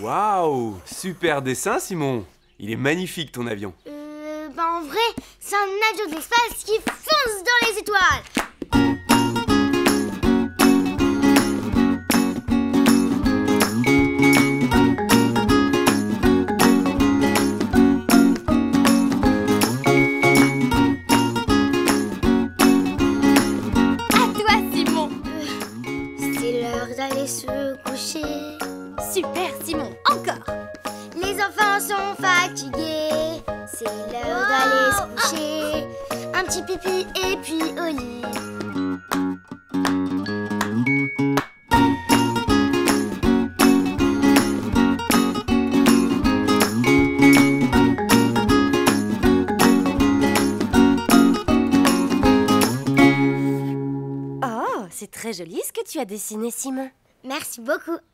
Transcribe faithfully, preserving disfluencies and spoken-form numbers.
Waouh, super dessin, Simon. Il est magnifique, ton avion. Euh, bah en vrai, c'est un avion de l'espace qui fonce dans les étoiles. D'aller se coucher. Super, Simon, encore. Les enfants sont fatigués, c'est l'heure d'aller se coucher. Un petit pipi et puis au lit. Oh, c'est très joli ce que tu as dessiné, Simon. Merci beaucoup.